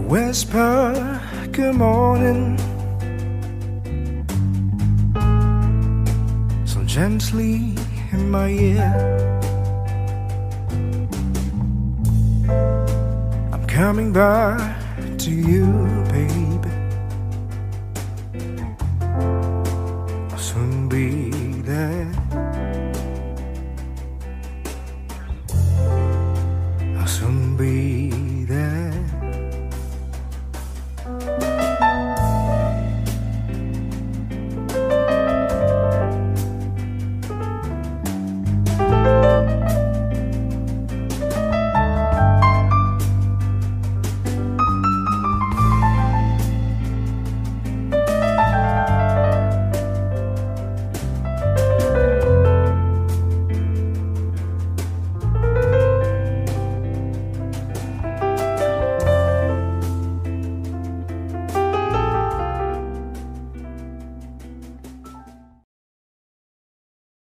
Whisper good morning so gently in my ear. I'm coming back to you, baby.